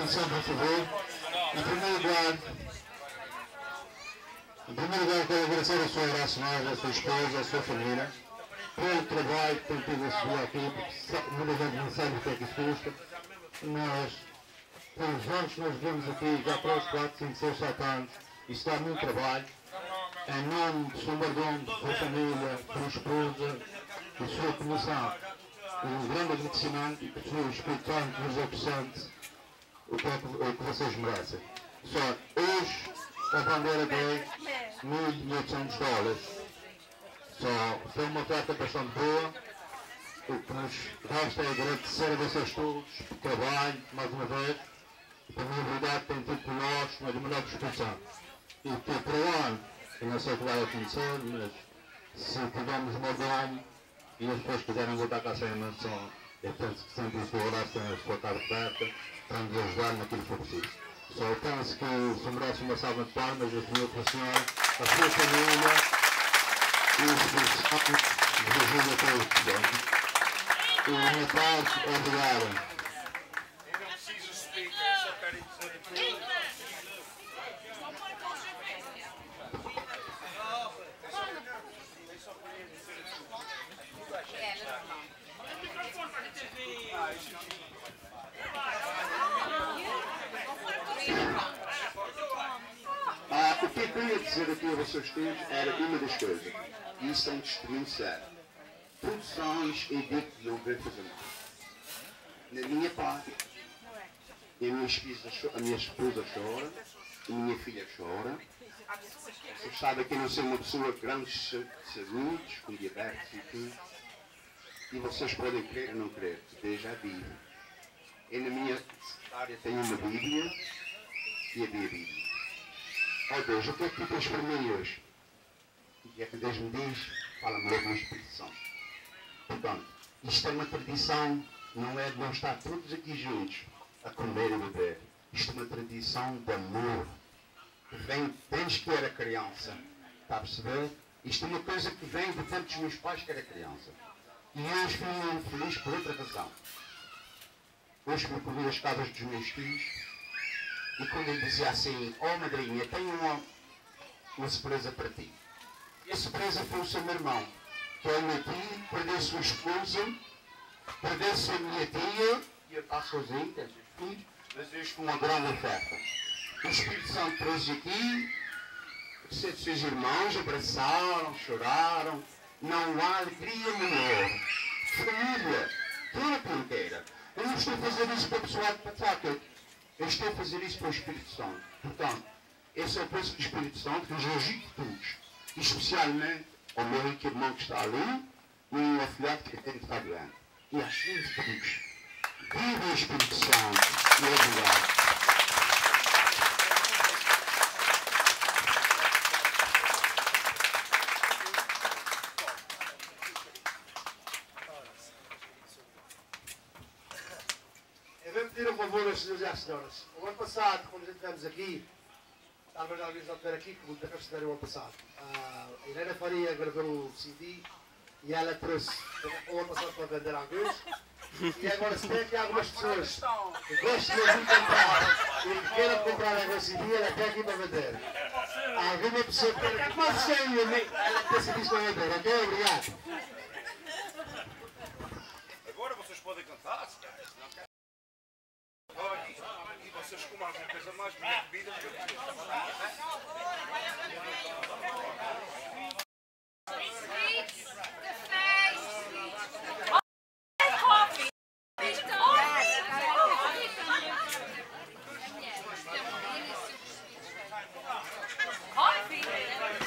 atenção, por favor. Em primeiro lugar, quero agradecer a sua Graça Nova, a sua esposa, a sua família, pelo trabalho que tem tido a subir aqui, porque muita gente não sabe o que é que isso custa. Nós, pelos anos que nós vivemos aqui, já 3, 4, 5, 6, 7 anos, isso dá muito trabalho. Em nome do Sr. Mordomo, da sua família, da sua esposa, da sua comissão, um grande agradecimento e que o Senhor Espírito Santo nos apresente o que vocês merecem. Só hoje a bandeira deu $1.800. Só foi uma oferta bastante boa. O que nos resta é agradecer a vocês todos por trabalho, mais uma vez, e pela liberdade que têm tido por nós, mas de melhor disposição. E que para o ano, eu não sei o que vai acontecer, mas se tivermos Mordomo e as pessoas quiserem voltar cá sem a mansão, eu penso que sempre o seu braço tem a sua cara aberta para nos ajudar naquilo que for preciso. Só eu penso que se merece uma salva de palmas, a Senhor para a Senhora, a sua família e os profissionais de ajuda a todos. E a minha parte, obrigado. Eu não preciso explicar, só quero dizer tudo. O que eu queria dizer aqui a vocês todos era uma das coisas, e isso é um testemunho sério. Produções e dito não querer fazer nada. Na minha parte, a minha esposa chora, a minha filha chora. Vocês sabem que eu não sou uma pessoa de grandes saúdes, com diabetes e tudo. E vocês podem crer ou não crer, Deus já vive. Eu na minha secretária tenho uma Bíblia e a Bíblia. Oh Deus, o que é que tu tens para mim hoje? E é que Deus me diz, fala-me logo no Espírito Santo. Portanto, isto é uma tradição, não é de não estar todos aqui juntos a comer e beber. Isto é uma tradição de amor. Que vem desde que era criança. Está a perceber? Isto é uma coisa que vem do tempo dos meus pais que era criança. E hoje fui muito feliz por outra razão. Hoje me perdi as casas dos meus filhos e quando ele dizia assim, oh madrinha, tenho uma surpresa para ti. E a surpresa foi o seu meu irmão, que é o meu tio, perdeu sua esposa, perdeu-se a minha tia, e eu estava sozinho, tenho seus filhos, mas hoje foi uma grande oferta. O Espírito Santo trouxe aqui, os seus irmãos abraçaram, choraram, não há alegria melhor. Família, tudo inteira. Eu não estou a fazer isso para o pessoal de Pataca, eu estou a fazer isso para o Espírito Santo. Portanto, esse é o preço do Espírito Santo que nos ajuda todos. E especialmente ao meu irmão que está ali e ao afilhado que tem que estar doente. E às filhas de todos. Viva o Espírito Santo e obrigado. Senhores e às senhoras, o ano passado, quando a gente estivemos aqui, talvez alguém já estiver aqui, que muita gente estiver o ano passado, a Helena Faria gravou o CD e ela trouxe o ano passado para vender alguns. E agora, se tem aqui algumas pessoas que gostam de ouvir cantar e que queiram comprar algum CD, ela tem aqui para vender. Alguma pessoa que queira, mas sem ela tem CDs para vender, ok? Obrigado. Agora vocês podem cantar, se calhar. E vocês comem alguma coisa mais bonita bebida do que eu. Coffee?